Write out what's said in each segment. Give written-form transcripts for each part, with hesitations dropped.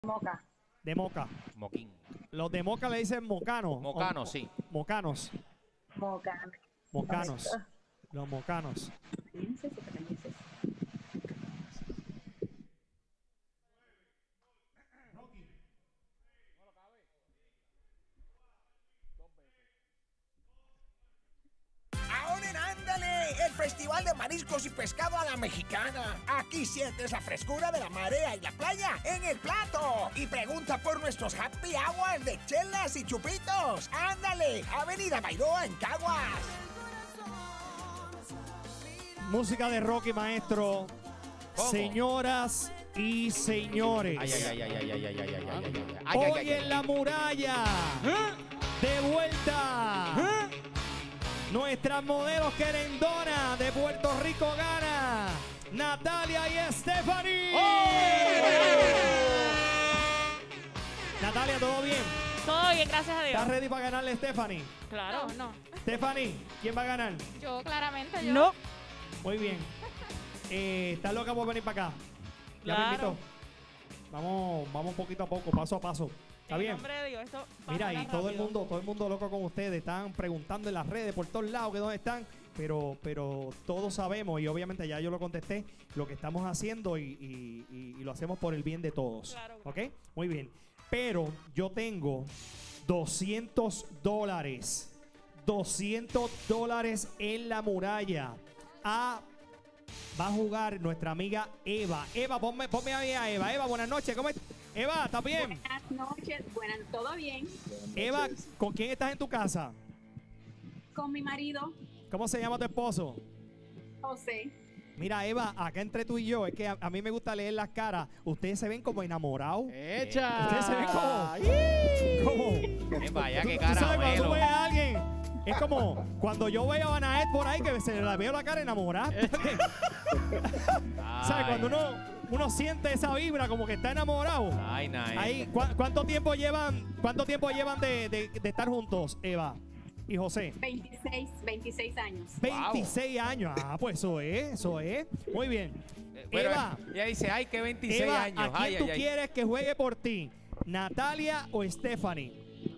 Moca. De Moca. Moquín. Los de Moca le dicen mocanos. Mocano, sí. Mocanos. Moca. Mocanos. Correcto. Los mocanos. Canadienses o canadienses. Ahora en Ándale, el Festival de Mariscos y Pescado a la Mexicana. Aquí sientes la frescura de la marea y la playa en el plato. Y pregunta por nuestros happy hours de chelas y chupitos. Ándale, Avenida Bairoa en Caguas. Música de Rocky, maestro. ¿Cómo? Señoras y señores. Ay, ay, ay, ay, ay, ay, ay, ay, ay, ay, ay, ay, Hoy ay, ay, en la muralla. De vuelta. Nuestras modelos querendonas de Puerto Rico gana. Natalia y Stephanie. Natalia, ¿todo bien? Todo bien, gracias a Dios. ¿Estás ready para ganarle a Stephanie? Claro. No. Stephanie, ¿quién va a ganar? Yo, claramente, yo. No. Muy bien. ¿Estás loca por venir para acá? Ya me Claro. invito. Vamos poquito a poco, paso a paso. ¿Está En bien? nombre de Dios, esto Mira, y pasa todo el rápido. mundo loco con ustedes. Están preguntando en las redes por todos lados que dónde están. Pero todos sabemos, y obviamente ya yo lo contesté, lo que estamos haciendo y lo hacemos por el bien de todos. Claro. ¿Ok? Muy bien. Pero yo tengo $200. $200 en la muralla. Va a jugar nuestra amiga Eva. Eva, ponme a mí a Eva. Eva, buenas noches. ¿Cómo estás? Eva, ¿estás bien? Buenas noches. ¿Todo bien? Eva, ¿con quién estás en tu casa? Con mi marido, ¿Cómo se llama tu esposo? José. Mira, Eva, acá entre tú y yo, es que a mí me gusta leer las caras. Ustedes se ven como enamorados. ¡Echa! Ustedes se ven como Vaya, qué ¿Tú sabes cuando tú caramelo. ves a alguien? Es como cuando yo veo a Anaet por ahí que se le veo la cara enamorada. ¿Sabes? Cuando uno siente esa vibra como que está enamorado. Ay, Nay. Ahí, ¿cuánto tiempo llevan de estar juntos, Eva y José? 26 años. 26 años. Ah, pues eso es. Muy bien. Pero Eva, ella dice, ay, que 26 Eva, años. ¿a quién Ay, tú ay, ay. quieres que juegue por ti? ¿Natalia o Stephanie?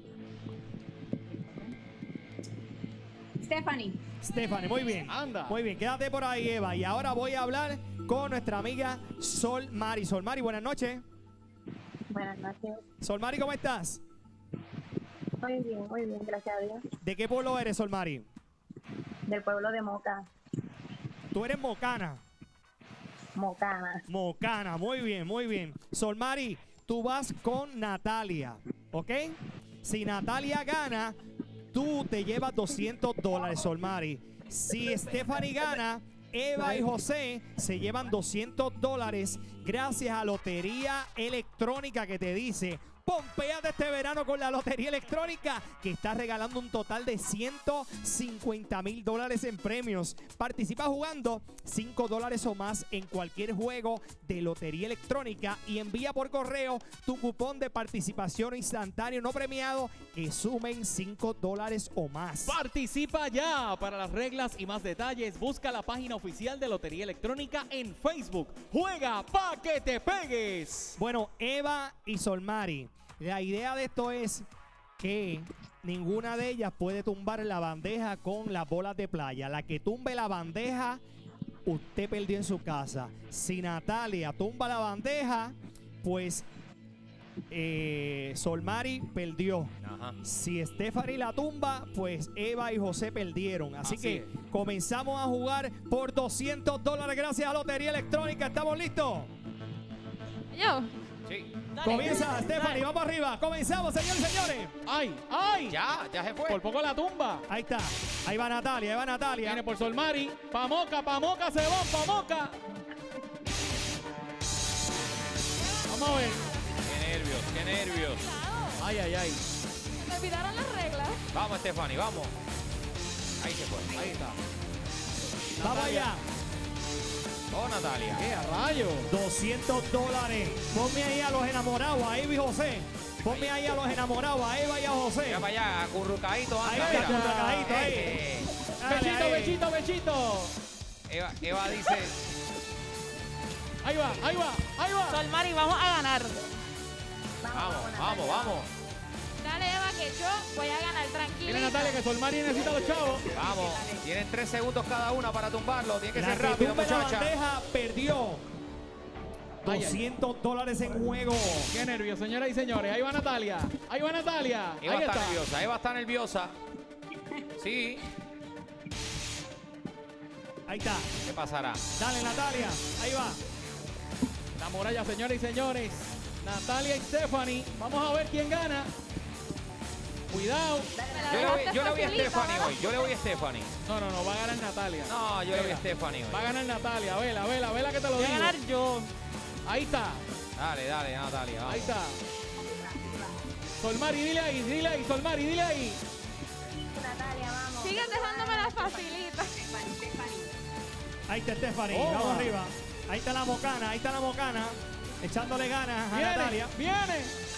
Stephanie, muy bien. Anda. Muy bien, quédate por ahí, Eva. Y ahora voy a hablar con nuestra amiga Sol Mari. Sol Mari, buenas noches. Buenas noches. Sol Mari, ¿cómo estás? Muy bien, gracias a Dios. ¿De qué pueblo eres, Sol Mari? Del pueblo de Moca. Tú eres mocana. Mocana. Mocana, muy bien, muy bien. Sol Mari, tú vas con Natalia, ¿ok? Si Natalia gana, tú te llevas $200, Sol Mari. Si Stephanie gana, Eva y José se llevan $200 gracias a Lotería Electrónica, que te dice: pompéate este verano con la Lotería Electrónica, que está regalando un total de $150,000 en premios. Participa jugando $5 o más en cualquier juego de Lotería Electrónica y envía por correo tu cupón de participación instantáneo no premiado que sumen $5 o más. Participa ya. Para las reglas y más detalles, busca la página oficial de Lotería Electrónica en Facebook. Juega pa' que te pegues. Bueno, Eva y Solmari, la idea de esto es que ninguna de ellas puede tumbar la bandeja con las bolas de playa. La que tumbe la bandeja, usted perdió en su casa. Si Natalia tumba la bandeja, pues Solmari perdió. Ajá. Si Stephanie la tumba, pues Eva y José perdieron. Así que es. comenzamos a jugar por $200 gracias a Lotería Electrónica. ¿Estamos listos? Yo. Sí. Dale. Comienza Stephanie, vamos arriba. Comenzamos, señores y señores. ¡Ay! ¡Ay! Ya se fue. Por poco la tumba. Ahí está. Ahí va Natalia, ahí va Natalia. Viene por Solmari. Pa' Moca se va, pa' Moca. Vamos a ver. Qué nervios. Ay, ay, ay. Me olvidaron las reglas. Vamos, Stephanie, vamos. Ahí se fue. Ahí está. Vamos Natalia. allá. Oh, Natalia. ¿Qué a rayo? $200. Ponme ahí a los enamorados, a Eva y José. Ponme ahí a los enamorados, a Eva y a José. Ya para allá, acurrucadito. Ahí anda, está, mira. acurrucadito, ahí. Dale, Bechito, ahí. bechito, bechito. Eva dice, Ahí va, ahí va, ahí va. Solmari, vamos a ganar. Vamos, vamos. Dale, Eva, que yo voy a ganar tranquila. Mira, Natalia, que Solmari necesita los chavos. Vamos. Tienen 3 segundos cada una para tumbarlo. Tiene que La ser que rápido, tumbe la muchacha. bandeja perdió. Ay, ay. $200 en juego. Qué nervios, señoras y señores. Ahí va Natalia. Ahí va Natalia. Eva Ahí está está. nerviosa. Eva está nerviosa. Sí. Ahí está. ¿Qué pasará? Dale, Natalia. Ahí va. La muralla, señoras y señores. Natalia y Stephanie. Vamos a ver quién gana. Cuidado. Yo le voy a Stephanie hoy. Yo le voy a Stephanie. No, va a ganar Natalia. No, yo le voy a Vela. Stephanie Va a hoy. ganar Natalia. Vela que te lo Voy a digo. ganar yo. Ahí está. Dale, dale, Natalia. Vamos. Ahí está. Solmari, dile ahí, Solmari, dile ahí. Natalia, vamos. Siguen dejándome las facilitas. Ahí está Stephanie. Toma. Vamos arriba. Ahí está la mocana. Ahí está la mocana. Echándole ganas a Natalia. Viene.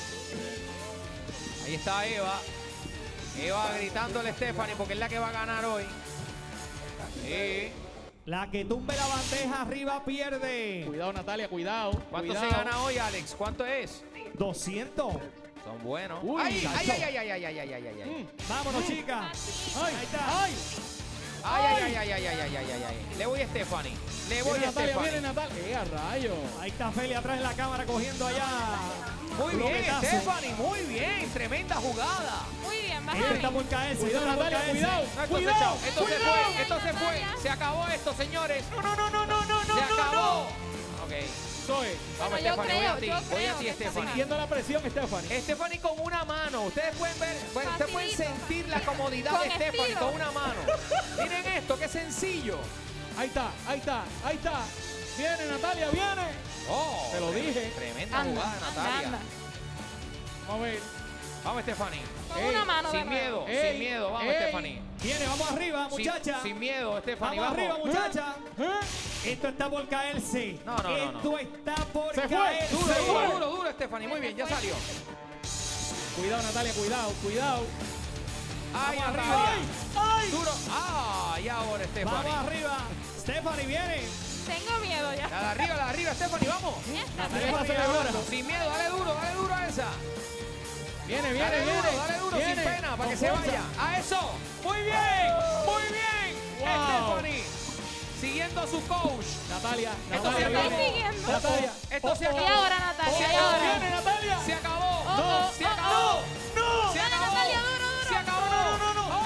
Ahí está Eva. Eva gritándole a Stephanie porque es la que va a ganar hoy. Sí. La que tumbe la bandeja arriba pierde. Cuidado, Natalia, cuidado. ¿Cuánto cuidado. se gana hoy, Alex? ¿Cuánto es? 200. Son buenos. Uy, ¡Ay, chacho. ay, ay, ay, ay, ay, ay, ay, ay! Vámonos, chicas. Ay, Ahí está. ay. ¡Ay, ay, ay, ay, ay, ay, ay, ay, ay! Le voy a Stephanie. Le voy Viene a Natalia, Stephanie. viene Natalia. A rayo. Ahí está Feli atrás en la cámara cogiendo allá. Muy bien, Bloquetazo. Stephanie, muy bien. Tremenda jugada. Muy bien, vas Este a está mí. por caerse. Cuidado, este está por Natalia, caerse. cuidado. No, esto Cuidado, se fue, esto se fue. Se acabó esto, señores. No. Se acabó. Ok. Soy. Vamos, Yo Stephanie, voy a creo, ti. yo Voy a creo ti, que está Stephanie. Sintiendo la presión, Stephanie. Stephanie con una mano. Ustedes pueden ver, ustedes pueden Facilito. sentir la comodidad Con de Stephanie estilo. con una mano. Miren esto, qué sencillo. Ahí está. Viene, Natalia, viene. Oh, Te lo dije. Tremenda Anda, jugada, Natalia. anda. Vamos a ver. Vamos, Stephanie. Con Ey, una mano. Sin de miedo, Ey, sin miedo. Vamos, ey. Stephanie. Viene, vamos arriba, muchacha. Sin miedo, Stephanie. Vamos arriba, Vamos. muchacha. ¿Eh? Esto está por caerse. No, no, no, Esto no. está por Se fue. caerse. Duro, Se duro, fue. duro, duro, Stephanie. Muy bien, ya salió. Cuidado, Natalia, cuidado. Ay, Vamos Natalia. ¡Ay! Duro. Ah, y ahora, Stephanie. Vamos arriba. Stephanie viene. Tengo miedo ya. La de arriba, Stephanie, vamos. Natalia está Stephanie celebrando. ahora. Sin miedo, dale duro a esa. Viene. Dale duro, sin Viene. pena, para Con que se fuerza. vaya. A eso. Muy bien, muy bien. Wow. Stephanie, siguiendo a su coach. Natalia Esto se viene. acabó. siguiendo. Natalia. Esto se Y acabó. ahora, Natalia, y ahora. Viene, Natalia. Se acabó. Oh, Se oh, acabó. ¡No! Se Dale, acabó. Natalia, duro. Se acabó. No.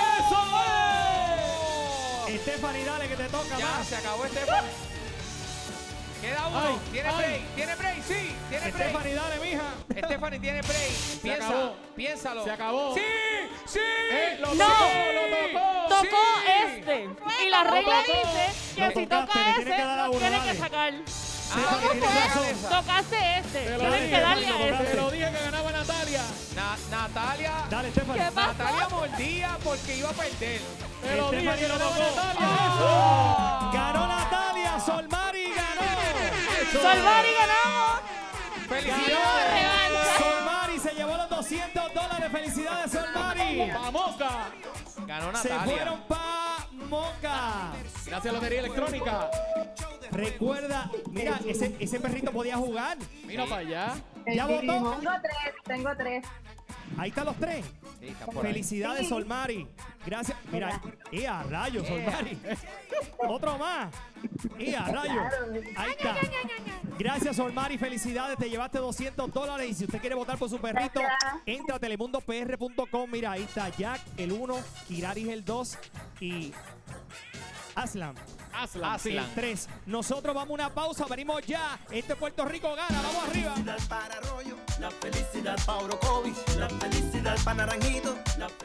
¡Oh! Stephanie, dale que te toca Ya más. se acabó Stephanie. Queda uno. Ay, Tiene ay. break. Tiene break, sí. Tiene break. Stephanie, dale, mija. Stephanie tiene break. Piensa. acabó. Piénsalo. Se acabó. Sí. Sí. Lo No. tocó. Tocó Sí. este. Y la regla tocó. dice que Lo si tocaste, toca le ese, tienes que dar a lo uno, tienes dale. que sacar. Stephanie, ¿cómo tienes fue? razón. Esa. Tocaste este. Te lo Tienes dije, que darle Stephanie, a lo ese. Te lo dije que ganaba Natalia. Natalia. Dale, Stephanie. ¿Qué pasa? Natalia mordía porque iba a perder. Te lo dije Stephanie que lo ganaba tocó. Natalia. ¡Eso! Ganó Natalia. Solmari ganó. Solmari ganamos. ¡Felicidades! Revancha. Solmari se llevó los $200. Felicidades, Solmari. ¡Vamos, Moca! Ganó Se Natalia. fueron pa' Moca. Gracias a Lotería Electrónica. Recuerda, mira, ese perrito podía jugar. Mira para allá. ¿Ya votó? Tengo tres. Ahí están los tres. Sí, está por ahí. Felicidades, Sí. Solmari. Gracias. Mira, a rayos, Solmari. Otro más. A rayos. Ahí está. Gracias, Solmari. Felicidades. Te llevaste $200. Y si usted quiere votar por su perrito, Gracias. entra a telemundopr.com. Mira, ahí está Jack, el 1, Kiraris, el 2 y Aslan, Aslan. el 3. Nosotros vamos a una pausa. Venimos ya. Este Puerto Rico gana. Vamos arriba. Para Arroyo, la felicidad para Orocovis, la felicidad para Naranjito.